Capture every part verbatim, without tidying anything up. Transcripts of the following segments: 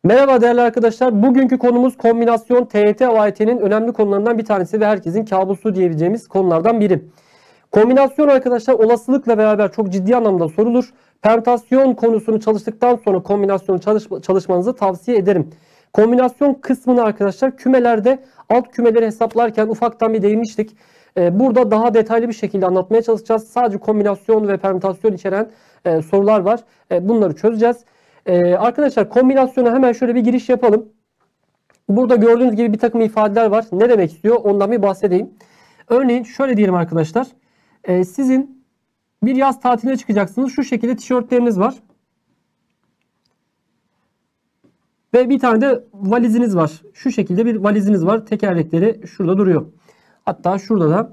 Merhaba değerli arkadaşlar. Bugünkü konumuz kombinasyon. T Y T A Y T'nin önemli konularından bir tanesi ve herkesin kabusu diyebileceğimiz konulardan biri. Kombinasyon arkadaşlar olasılıkla beraber çok ciddi anlamda sorulur. Permütasyon konusunu çalıştıktan sonra kombinasyonu çalış çalışmanızı tavsiye ederim. Kombinasyon kısmını arkadaşlar kümelerde alt kümeleri hesaplarken ufaktan bir değinmiştik. Burada daha detaylı bir şekilde anlatmaya çalışacağız. Sadece kombinasyon ve permütasyon içeren sorular var. Bunları çözeceğiz. Ee, arkadaşlar kombinasyona hemen şöyle bir giriş yapalım. Burada gördüğünüz gibi bir takım ifadeler var. Ne demek istiyor? Ondan bir bahsedeyim. Örneğin şöyle diyelim arkadaşlar. Ee, sizin bir yaz tatiline çıkacaksınız. Şu şekilde tişörtleriniz var. Ve bir tane de valiziniz var. Şu şekilde bir valiziniz var. Tekerlekleri şurada duruyor. Hatta şurada da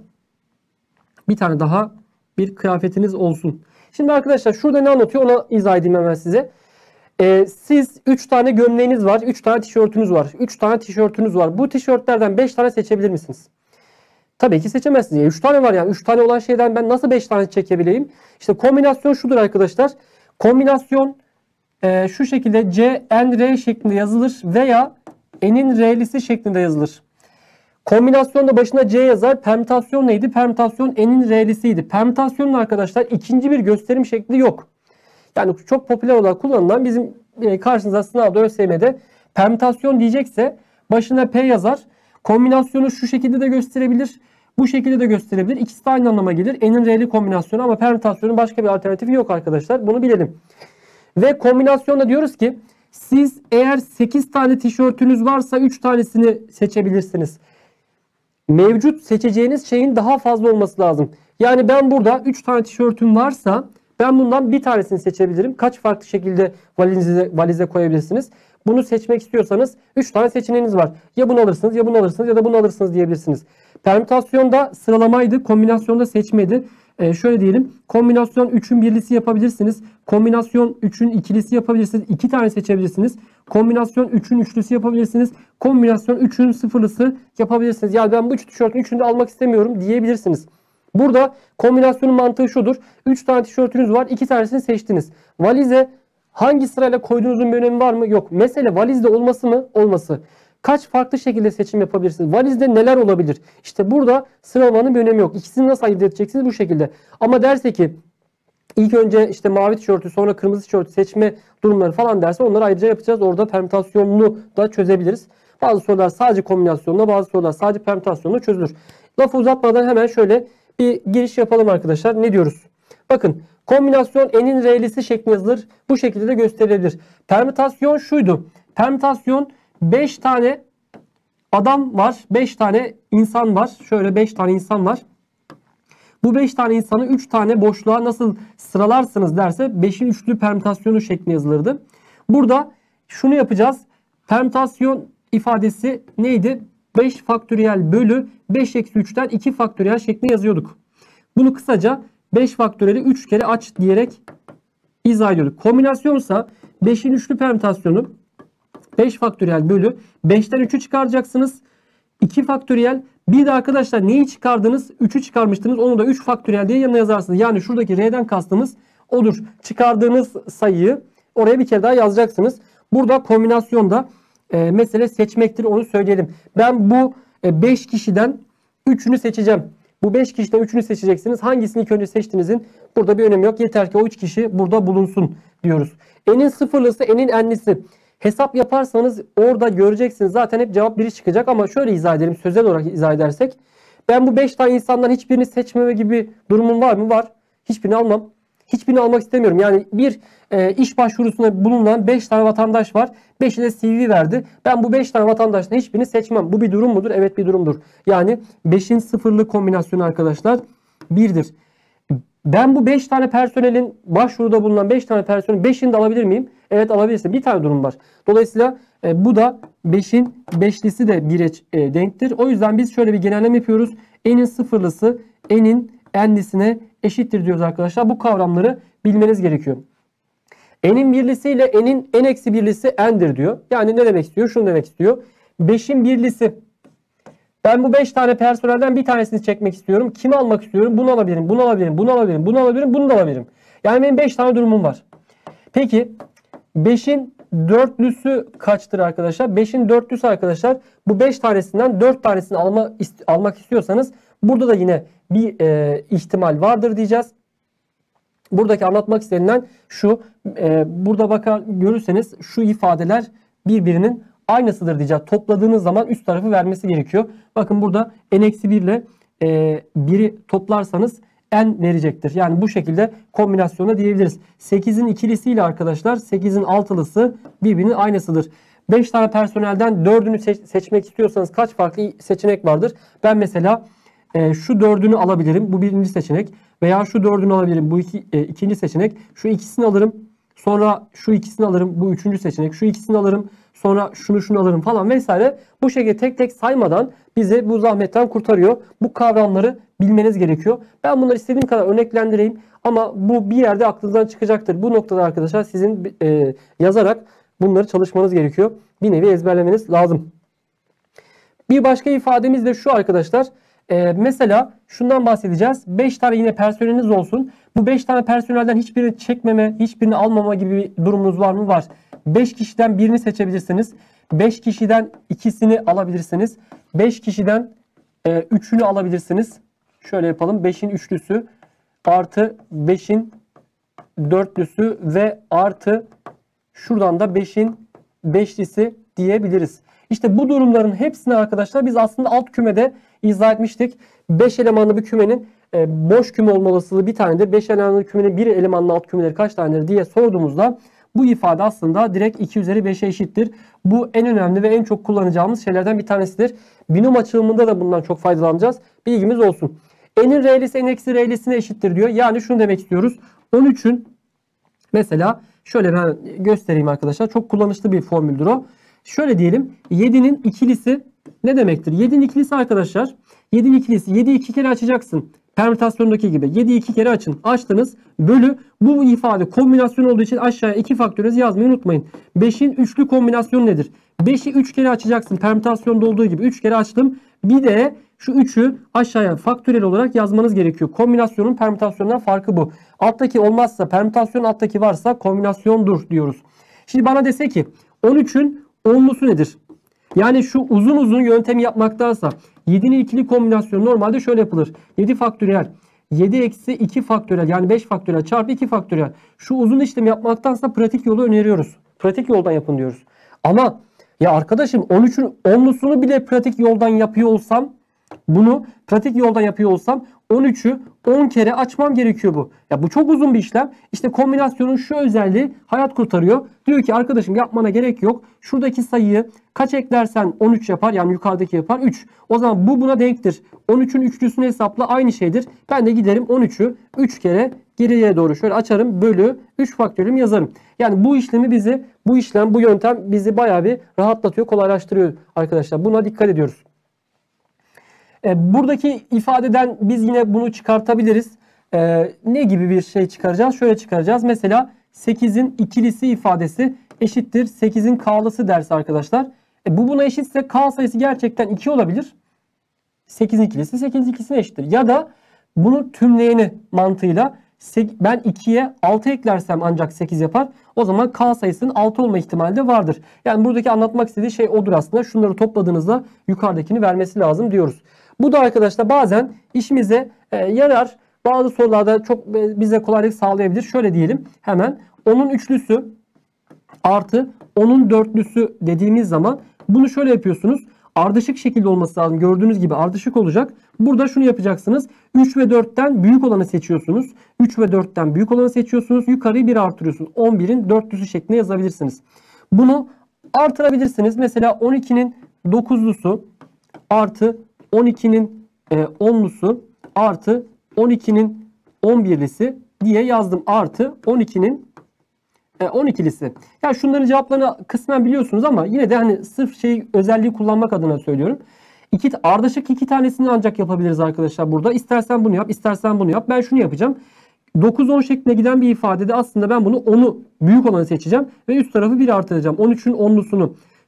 bir tane daha bir kıyafetiniz olsun. Şimdi arkadaşlar şurada ne anlatıyor? Ona izah edeyim hemen size. Ee, siz üç tane gömleğiniz var. üç tane tişörtünüz var. üç tane tişörtünüz var. Bu tişörtlerden beş tane seçebilir misiniz? Tabii ki seçemezsiniz. üç tane var yani. üç tane olan şeyden ben nasıl beş tane çekebileyim? İşte kombinasyon şudur arkadaşlar. Kombinasyon e, şu şekilde C, N, R şeklinde yazılır veya N'in R'lisi şeklinde yazılır. Kombinasyonda başına C yazar. Permütasyon neydi? Permütasyon N'in R'lisiydi. Permütasyonun arkadaşlar ikinci bir gösterim şekli yok. Yani çok popüler olarak kullanılan bizim karşınıza sınavda ÖSYM'de permütasyon diyecekse başına P yazar. Kombinasyonu şu şekilde de gösterebilir. Bu şekilde de gösterebilir. İkisi de aynı anlama gelir. N'in R'li kombinasyonu ama permütasyonun başka bir alternatifi yok arkadaşlar. Bunu bilelim. Ve kombinasyonda diyoruz ki siz eğer sekiz tane tişörtünüz varsa üç tanesini seçebilirsiniz. Mevcut seçeceğiniz şeyin daha fazla olması lazım. Yani ben burada üç tane tişörtüm varsa ben bundan bir tanesini seçebilirim. Kaç farklı şekilde valize, valize koyabilirsiniz. Bunu seçmek istiyorsanız üç tane seçeneğiniz var. Ya bunu alırsınız ya bunu alırsınız ya da bunu alırsınız diyebilirsiniz. Permütasyonda sıralamaydı. Kombinasyonda seçmeydi. Ee, şöyle diyelim. Kombinasyon üçün birlisi yapabilirsiniz. Kombinasyon üçün ikilisi yapabilirsiniz. iki tane seçebilirsiniz. Kombinasyon üçün üçlüsü yapabilirsiniz. Kombinasyon üçün sıfırlısı yapabilirsiniz. Yani ben bu üç tişörtün üçünü de almak istemiyorum diyebilirsiniz. Burada kombinasyonun mantığı şudur. üç tane tişörtünüz var. iki tanesini seçtiniz. Valize hangi sırayla koyduğunuzun bir önemi var mı? Yok. Mesele valizde olması mı? Olması. Kaç farklı şekilde seçim yapabilirsiniz? Valizde neler olabilir? İşte burada sıralamanın bir önemi yok. İkisini nasıl ayırt edeceksiniz? Bu şekilde. Ama derse ki ilk önce işte mavi tişörtü sonra kırmızı tişörtü seçme durumları falan derse onları ayrıca yapacağız. Orada permütasyonunu da çözebiliriz. Bazı sorular sadece kombinasyonla, bazı sorular sadece permütasyonla çözülür. Lafı uzatmadan hemen şöyle bir giriş yapalım arkadaşlar. Ne diyoruz? Bakın kombinasyon N'in R'lisi şeklinde yazılır. Bu şekilde de gösterilebilir. Permütasyon şuydu. Permütasyon beş tane adam var. beş tane insan var. Şöyle beş tane insan var. Bu beş tane insanı üç tane boşluğa nasıl sıralarsınız derse beşin üçlü permütasyonu şeklinde yazılırdı. Burada şunu yapacağız. Permütasyon ifadesi neydi? beş faktöriyel bölü beş eksi üçten iki faktöriyel şeklinde yazıyorduk. Bunu kısaca beş faktöriyeli üç kere aç diyerek izah ediyorduk. Kombinasyonsa beşin üçlü permütasyonu beş faktöriyel bölü beşten üçü çıkaracaksınız. iki faktöriyel. Bir de arkadaşlar neyi çıkardınız? üçü çıkarmıştınız. Onu da üç faktöriyel diye yanına yazarsınız. Yani şuradaki R'den kastımız odur. Çıkardığınız sayıyı oraya bir kere daha yazacaksınız. Burada kombinasyonda e, mesele seçmektir, onu söyleyelim. Ben bu beş kişiden üçünü seçeceğim. Bu beş kişiden üçünü seçeceksiniz. Hangisini ilk önce seçtiğinizin burada bir önemi yok. Yeter ki o üç kişi burada bulunsun diyoruz. N'in sıfırlısı, N'in enlisi. Hesap yaparsanız orada göreceksiniz. Zaten hep cevap biri çıkacak ama şöyle izah edelim. Sözel olarak izah edersek. Ben bu beş tane insandan hiçbirini seçmeme gibi durumum var mı? Var. Hiçbirini almam. Hiçbirini almak istemiyorum. Yani bir e, iş başvurusunda bulunan beş tane vatandaş var. beşi de C V verdi. Ben bu beş tane vatandaştan hiçbirini seçmem. Bu bir durum mudur? Evet, bir durumdur. Yani beşin sıfırlı kombinasyonu arkadaşlar birdir. Ben bu beş tane personelin başvuruda bulunan beş tane personelin beşini de alabilir miyim? Evet, alabilirsin. Bir tane durum var. Dolayısıyla e, bu da beşin beşlisi de bire e, denktir. O yüzden biz şöyle bir genelleme yapıyoruz. N'in sıfırlısı N'in enlisine eşittir diyoruz arkadaşlar. Bu kavramları bilmeniz gerekiyor. N'in birlisi ile N'in en eksi birlisi N'dir diyor. Yani ne demek istiyor? Şunu demek istiyor. beşin birlisi. Ben bu beş tane personelden bir tanesini çekmek istiyorum. Kimi almak istiyorum? Bunu alabilirim, bunu alabilirim, bunu alabilirim, bunu alabilirim, bunu da alabilirim. Yani benim beş tane durumum var. Peki beşin dörtlüsü kaçtır arkadaşlar? beşin dörtlüsü arkadaşlar. Bu beş tanesinden dört tanesini alma, ist almak istiyorsanız burada da yine bir e, ihtimal vardır diyeceğiz. Buradaki anlatmak istenilen şu. E, burada bakar görürseniz şu ifadeler birbirinin aynısıdır diyeceğiz. Topladığınız zaman üst tarafı vermesi gerekiyor. Bakın burada n eksi bir ile e, biri toplarsanız n verecektir. Yani bu şekilde kombinasyona diyebiliriz. sekizin ikilisiyle arkadaşlar sekizin altılısı birbirinin aynısıdır. beş tane personelden dördünü seç seçmek istiyorsanız kaç farklı seçenek vardır? Ben mesela e, şu dördünü alabilirim. Bu birinci seçenek. Veya şu dördünü alabilirim. Bu iki, e, ikinci seçenek. Şu ikisini alırım. Sonra şu ikisini alırım. Bu üçüncü seçenek. Şu ikisini alırım. Sonra şunu şunu alırım falan vesaire. Bu şekilde tek tek saymadan bizi bu zahmetten kurtarıyor. Bu kavramları bilmeniz gerekiyor. Ben bunları istediğim kadar örneklendireyim. Ama bu bir yerde aklınızdan çıkacaktır. Bu noktada arkadaşlar sizin e, yazarak bunları çalışmanız gerekiyor. Bir nevi ezberlemeniz lazım. Bir başka ifademiz de şu arkadaşlar. Ee, mesela şundan bahsedeceğiz. beş tane yine personeliniz olsun. Bu beş tane personelden hiçbirini çekmeme, hiçbirini almama gibi bir durumunuz var mı? Var. beş kişiden birini seçebilirsiniz. beş kişiden ikisini alabilirsiniz. beş kişiden e, üçünü alabilirsiniz. Şöyle yapalım. beşin üçlüsü artı beşin dörtlüsü ve artı şuradan da beşin beşlisi diyebiliriz. İşte bu durumların hepsini arkadaşlar biz aslında alt kümede izah etmiştik. beş elemanlı bir kümenin e, boş küme olma olasılığı bir tanedir. beş elemanlı kümenin bir elemanlı alt kümeleri kaç tanedir diye sorduğumuzda bu ifade aslında direkt iki üzeri beşe eşittir. Bu en önemli ve en çok kullanacağımız şeylerden bir tanesidir. Binom açılımında da bundan çok faydalanacağız. Bilgimiz olsun. N'in R'lisi n eksi R'lisine eşittir diyor. Yani şunu demek istiyoruz. on üçün mesela şöyle ben göstereyim arkadaşlar. Çok kullanışlı bir formüldür o. Şöyle diyelim. yedinin ikilisi ne demektir? yedinin ikilisi arkadaşlar. yedinin ikilisi. yediyi iki kere açacaksın. Permütasyondaki gibi. yediyi iki kere açın. Açtınız. Bölü. Bu ifade kombinasyon olduğu için aşağıya iki faktöriyel yazmayı unutmayın. beşin üçlü kombinasyonu nedir? beşi üç kere açacaksın. Permütasyonda olduğu gibi. üç kere açtım. Bir de şu üçü aşağıya faktöriyel olarak yazmanız gerekiyor. Kombinasyonun permütasyondan farkı bu. Alttaki olmazsa permütasyon, alttaki varsa kombinasyondur diyoruz. Şimdi bana dese ki on üçün onlusu nedir? Yani şu uzun uzun yöntemi yapmaktansa yedinin ikili kombinasyonu normalde şöyle yapılır. yedi faktöriyel. yedi eksi iki faktöriyel yani beş faktöriyel çarpı iki faktöriyel. Şu uzun işlemi yapmaktansa pratik yolu öneriyoruz. Pratik yoldan yapın diyoruz. Ama ya arkadaşım on üçün onlusunu bile pratik yoldan yapıyor olsam, bunu pratik yoldan yapıyor olsam on üçü on kere açmam gerekiyor bu. Ya bu çok uzun bir işlem. İşte kombinasyonun şu özelliği hayat kurtarıyor. Diyor ki arkadaşım yapmana gerek yok. Şuradaki sayıyı kaç eklersen on üç yapar. Yani yukarıdaki yapar üç. O zaman bu buna denktir. on üçün üçlüsünü hesapla aynı şeydir. Ben de giderim on üçü üç kere geriye doğru şöyle açarım. Bölü üç faktörüm yazarım. Yani bu işlemi bizi, bu işlem, bu yöntem bizi bayağı bir rahatlatıyor, kolaylaştırıyor arkadaşlar. Buna dikkat ediyoruz. Buradaki ifadeden biz yine bunu çıkartabiliriz. Ee, ne gibi bir şey çıkaracağız? Şöyle çıkaracağız. Mesela sekizin ikilisi ifadesi eşittir sekizin k'lısı dersi arkadaşlar. E, bu buna eşitse k sayısı gerçekten iki olabilir. sekizin ikilisi sekizin ikisine eşittir. Ya da bunun tümleyeni mantığıyla ben ikiye altı eklersem ancak sekiz yapar. O zaman k sayısının altı olma ihtimali de vardır. Yani buradaki anlatmak istediği şey odur aslında. Şunları topladığınızda yukarıdakini vermesi lazım diyoruz. Bu da arkadaşlar bazen işimize e, yarar. Bazı sorularda çok e, bize kolaylık sağlayabilir. Şöyle diyelim hemen. onun üçlüsü artı onun dörtlüsü dediğimiz zaman bunu şöyle yapıyorsunuz. Ardışık şekilde olması lazım. Gördüğünüz gibi ardışık olacak. Burada şunu yapacaksınız. üç ve dörtten büyük olanı seçiyorsunuz. üç ve dörtten büyük olanı seçiyorsunuz. Yukarıyı bir artırıyorsunuz. on birin dörtlüsü şeklinde yazabilirsiniz. Bunu artırabilirsiniz. Mesela on ikinin dokuzlusu artı on ikinin e, onlusu artı on ikinin on birlisi diye yazdım. Artı on ikinin e, on ikilisi. Yani şunların cevaplarını kısmen biliyorsunuz ama yine de hani sırf şey özelliği kullanmak adına söylüyorum. İki, ardışık iki tanesini ancak yapabiliriz arkadaşlar burada. İstersen bunu yap, istersen bunu yap. Ben şunu yapacağım. dokuz on şeklinde giden bir ifadede aslında ben bunu onu büyük olanı seçeceğim ve üst tarafı bir artıracağım. on üçün onlusunu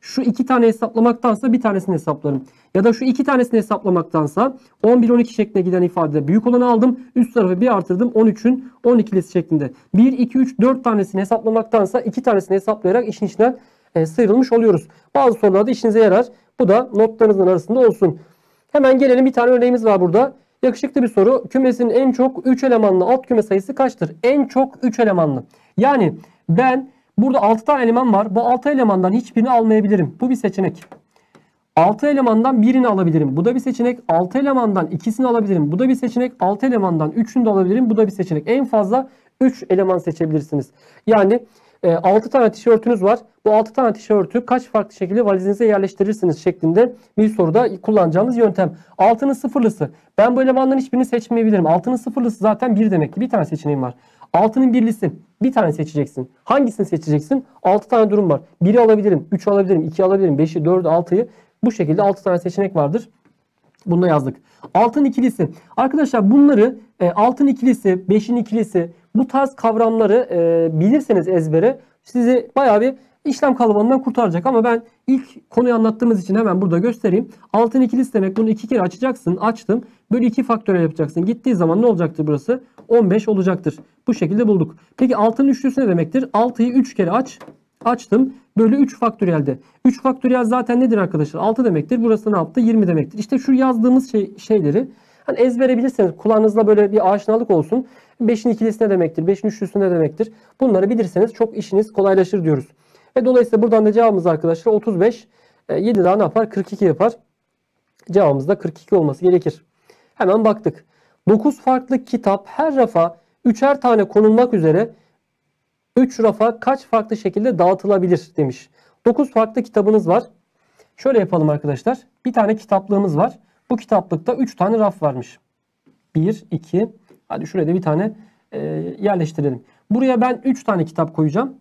şu iki tane hesaplamaktansa bir tanesini hesaplarım. Ya da şu iki tanesini hesaplamaktansa on bir on iki şeklinde giden ifadede büyük olanı aldım. Üst tarafı bir artırdım. on üçün on ikilisi şeklinde. bir, iki, üç, dört tanesini hesaplamaktansa iki tanesini hesaplayarak işin içinden e, sıyrılmış oluyoruz. Bazı sorularda işinize yarar. Bu da notlarınızın arasında olsun. Hemen gelelim, bir tane örneğimiz var burada. Yakışıklı bir soru. Kümesinin en çok üç elemanlı alt küme sayısı kaçtır? En çok üç elemanlı. Yani ben burada altı tane eleman var. Bu altı elemandan hiçbirini almayabilirim. Bu bir seçenek. altı elemandan birini alabilirim. Bu da bir seçenek. altı elemandan ikisini alabilirim. Bu da bir seçenek. altı elemandan üçünü de alabilirim. Bu da bir seçenek. En fazla üç eleman seçebilirsiniz. Yani e, altı tane tişörtünüz var. Bu altı tane tişörtü kaç farklı şekilde valizinize yerleştirirsiniz şeklinde bir soruda kullanacağımız yöntem. altının sıfırlısı. Ben bu elemanların hiçbirini seçmeyebilirim. altının sıfırlısı zaten bir demek ki. Bir tane seçeneğim var. altının birlisi. Bir tane seçeceksin. Hangisini seçeceksin? altı tane durum var. biri alabilirim. üçü alabilirim. iki alabilirim. beşi, dördü, altıyı. Bu şekilde altı tane seçenek vardır. Bunu da yazdık. altın ikilisi. Arkadaşlar bunları e, altın ikilisi, beşin ikilisi, bu tarz kavramları e, bilirseniz ezbere sizi bayağı bir işlem kalabalığından kurtaracak. Ama ben ilk konuyu anlattığımız için hemen burada göstereyim. Altın ikilisi demek, bunu iki kere açacaksın. Açtım. Böyle iki faktöriyel yapacaksın. Gittiği zaman ne olacaktır burası? on beş olacaktır. Bu şekilde bulduk. Peki altın üçlüsü ne demektir? altıyı üç kere aç. Açtım. Bölü üç faktöriyelde. üç faktöriyel zaten nedir arkadaşlar? altı demektir. Burası ne yaptı? yirmi demektir. İşte şu yazdığımız şey, şeyleri hani ezbere bilirseniz, kulağınızda böyle bir aşinalık olsun. beşin ikilisi ne demektir? beşin üçlüsü ne demektir? Bunları bilirseniz çok işiniz kolaylaşır diyoruz. Ve dolayısıyla buradan da cevabımız arkadaşlar otuz beş. yedi daha ne yapar? kırk iki yapar. Cevabımız da kırk iki olması gerekir. Hemen baktık. dokuz farklı kitap her rafa üçer tane konulmak üzere üç rafa kaç farklı şekilde dağıtılabilir demiş. dokuz farklı kitabınız var. Şöyle yapalım arkadaşlar. Bir tane kitaplığımız var. Bu kitaplıkta üç tane raf varmış. bir, iki. Hadi şuraya da bir tane e, yerleştirelim. Buraya ben üç tane kitap koyacağım.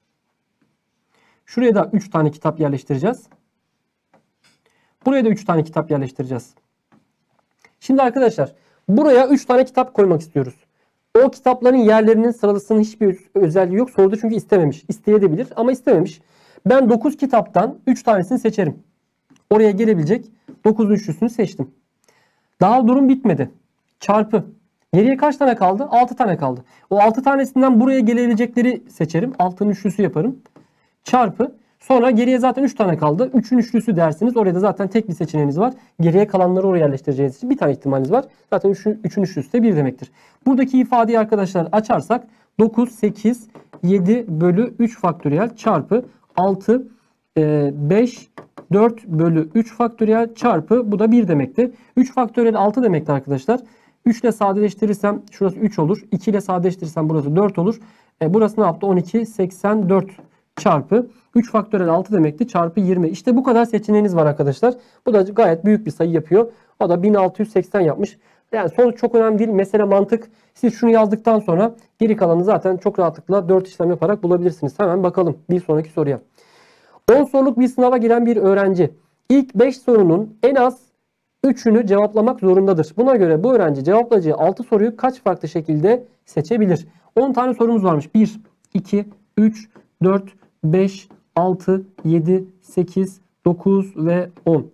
Şuraya da üç tane kitap yerleştireceğiz. Buraya da üç tane kitap yerleştireceğiz. Şimdi arkadaşlar buraya üç tane kitap koymak istiyoruz. O kitapların yerlerinin sıralısının hiçbir özelliği yok. Soruda çünkü istememiş. İsteyebilir ama istememiş. Ben dokuz kitaptan üç tanesini seçerim. Oraya gelebilecek dokuzun üçlüsünü seçtim. Daha durum bitmedi. Çarpı. Geriye kaç tane kaldı? altı tane kaldı. O altı tanesinden buraya gelebilecekleri seçerim. altının üçlüsü yaparım. Çarpı. Sonra geriye zaten üç tane kaldı. üçün üçlüsü dersiniz. Oraya da zaten tek bir seçeneğiniz var. Geriye kalanları oraya yerleştireceğiniz için bir tane ihtimaliniz var. Zaten üçün üçlüsü de bir demektir. Buradaki ifadeyi arkadaşlar açarsak dokuz, sekiz, yedi bölü üç faktöriyel çarpı altı, beş, dört bölü üç faktöriyel çarpı bu da bir demekti. üç faktöriyel altı demekti arkadaşlar. üç ile sadeleştirirsem şurası üç olur. iki ile sadeleştirirsem burası dört olur. E, burası ne yaptı? on iki, seksen dört çarpı üç faktöriyel altı demekti. Çarpı yirmi. İşte bu kadar seçeneğiniz var arkadaşlar. Bu da gayet büyük bir sayı yapıyor. O da bin altı yüz seksen yapmış. Yani sonuç çok önemli değil. Mesele mantık. Siz şunu yazdıktan sonra geri kalanı zaten çok rahatlıkla dört işlem yaparak bulabilirsiniz. Hemen bakalım bir sonraki soruya. on soruluk bir sınava giren bir öğrenci ilk beş sorunun en az üçünü cevaplamak zorundadır. Buna göre bu öğrenci cevaplayacağı altı soruyu kaç farklı şekilde seçebilir? on tane sorumuz varmış. bir, iki, üç, dört, beş, altı, yedi, sekiz, dokuz ve on.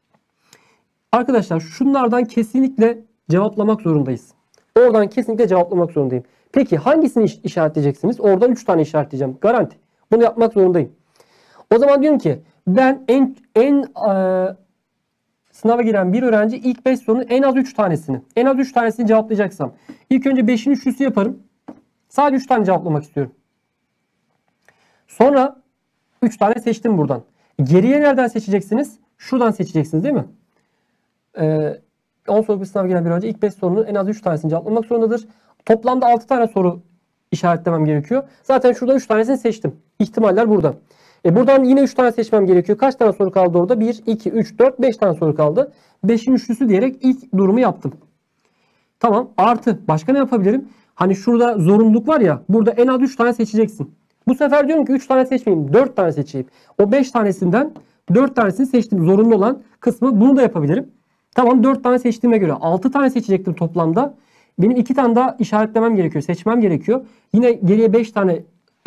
Arkadaşlar şunlardan kesinlikle cevaplamak zorundayız. Oradan kesinlikle cevaplamak zorundayım. Peki hangisini iş işaretleyeceksiniz? Oradan üç tane işaretleyeceğim. Garanti. Bunu yapmak zorundayım. O zaman diyorum ki ben en en e, sınava giren bir öğrenci ilk beş sorunun en az üç tanesini, en az üç tanesini cevaplayacaksam ilk önce beşin üçlüsü yaparım. Sadece üç tane cevaplamak istiyorum. Sonra üç tane seçtim buradan. Geriye nereden seçeceksiniz? Şuradan seçeceksiniz değil mi? Ee, on soruluk bir sınava giren bir öğrenci ilk beş sorunun en az üç tanesini cevaplamak zorundadır. Toplamda altı tane soru işaretlemem gerekiyor. Zaten şurada üç tanesini seçtim. İhtimaller burada. E buradan yine üç tane seçmem gerekiyor. Kaç tane soru kaldı orada? bir, iki, üç, dört, beş tane soru kaldı. beşin üçlüsü diyerek ilk durumu yaptım. Tamam. Artı. Başka ne yapabilirim? Hani şurada zorunluluk var ya. Burada en az üç tane seçeceksin. Bu sefer diyorum ki üç tane seçmeyeyim. dört tane seçeyim. O beş tanesinden dört tanesini seçtim. Zorunlu olan kısmı. Bunu da yapabilirim. Tamam, dört tane seçtiğime göre altı tane seçecektim toplamda. Benim iki tane daha işaretlemem gerekiyor. Seçmem gerekiyor. Yine geriye beş tane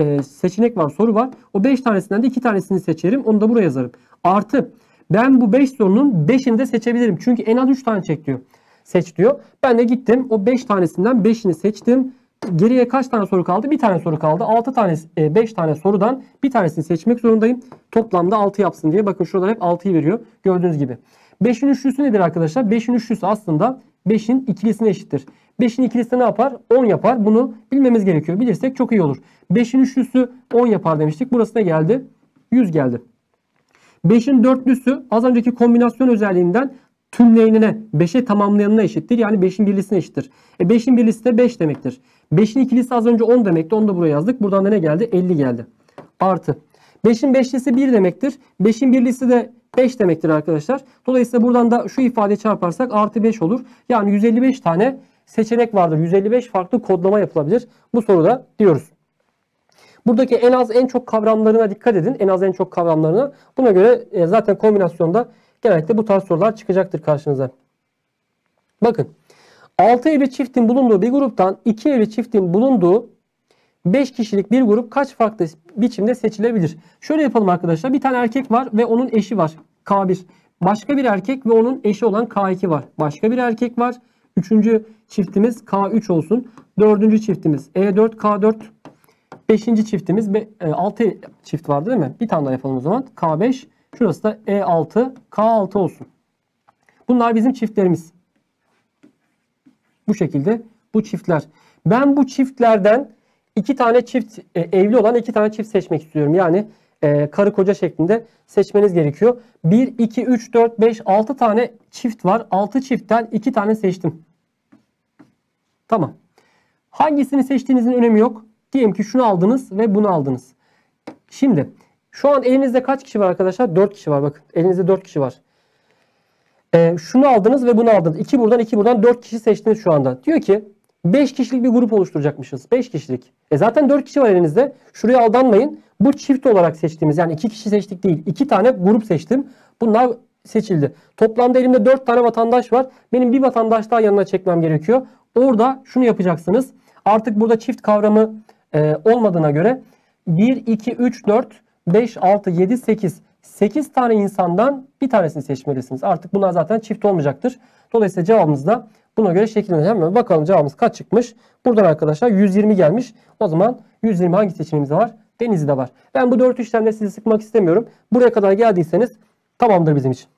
e, seçenek var, soru var. O beş tanesinden de iki tanesini seçerim. Onu da buraya yazarım. Artı ben bu beş sorunun beşini de seçebilirim. Çünkü en az üç tane çek diyor. Seç diyor. Ben de gittim o beş tanesinden beşini seçtim. Geriye kaç tane soru kaldı? Bir tane soru kaldı. altı tane, beş tane sorudan bir tanesini seçmek zorundayım. Toplamda altı yapsın diye. Bakın şurada hep altıyı veriyor. Gördüğünüz gibi. beşin üçlüsü nedir arkadaşlar? beşin üçlüsü aslında beşin ikilisine eşittir. beşin ikilisi ne yapar? on yapar. Bunu bilmemiz gerekiyor. Bilirsek çok iyi olur. beşin üçlüsü on yapar demiştik. Burası ne geldi? yüz geldi. beşin dörtlüsü az önceki kombinasyon özelliğinden tümleyenine, beşe tamamlayanına eşittir. Yani beşin birlisine eşittir. E beşin birlisi de beş demektir. beşin ikilisi az önce on demekti. Onu da buraya yazdık. Buradan da ne geldi? elli geldi. Artı. beşin beşlisi bir demektir. beşin birlisi de beş demektir arkadaşlar. Dolayısıyla buradan da şu ifadeyi çarparsak artı beş olur. Yani yüz elli beş tane seçenek vardır. yüz elli beş farklı kodlama yapılabilir bu soruda diyoruz. Buradaki en az en çok kavramlarına dikkat edin. En az en çok kavramlarına. Buna göre e, zaten kombinasyonda genellikle bu tarz sorular çıkacaktır karşınıza. Bakın. altı evli çiftin bulunduğu bir gruptan iki evli çiftin bulunduğu beş kişilik bir grup kaç farklı biçimde seçilebilir? Şöyle yapalım arkadaşlar. Bir tane erkek var ve onun eşi var. K bir. Başka bir erkek ve onun eşi olan K iki var. Başka bir erkek var. Üçüncü çiftimiz K üç olsun. Dördüncü çiftimiz E dört, K dört. Beşinci çiftimiz altı çift vardı değil mi? Bir tane daha yapalım o zaman. K beş. Şurası da E altı, K altı olsun. Bunlar bizim çiftlerimiz. Bu şekilde bu çiftler. Ben bu çiftlerden iki tane çift e, evli olan iki tane çift seçmek istiyorum. Yani e, karı koca şeklinde seçmeniz gerekiyor. bir, iki, üç, dört, beş, altı tane çift var. altı çiftten iki tane seçtim. Tamam. Hangisini seçtiğinizin önemi yok. Diyelim ki şunu aldınız ve bunu aldınız. Şimdi şu an elinizde kaç kişi var arkadaşlar? dört kişi var bakın. Elinizde dört kişi var. Ee, şunu aldınız ve bunu aldınız. iki buradan iki buradan dört kişi seçtiniz şu anda. Diyor ki beş kişilik bir grup oluşturacakmışız. beş kişilik. E zaten dört kişi var elinizde. Şuraya aldanmayın. Bu çift olarak seçtiğimiz yani iki kişi seçtik değil. iki tane grup seçtim. Bunlar seçildi. Toplamda elimde dört tane vatandaş var. Benim bir vatandaş daha yanına çekmem gerekiyor. Orada şunu yapacaksınız. Artık burada çift kavramı e, olmadığına göre bir, iki, üç, dört, beş, altı, yedi, sekiz. sekiz tane insandan bir tanesini seçmelisiniz. Artık bunlar zaten çift olmayacaktır. Dolayısıyla cevabımız da buna göre şekillenir. Hemen bakalım cevabımız kaç çıkmış. Buradan arkadaşlar yüz yirmi gelmiş. O zaman yüz yirmi hangi seçeneğimizde var? Denizli'de var. Ben bu dört işlemle sizi sıkmak istemiyorum. Buraya kadar geldiyseniz tamamdır bizim için.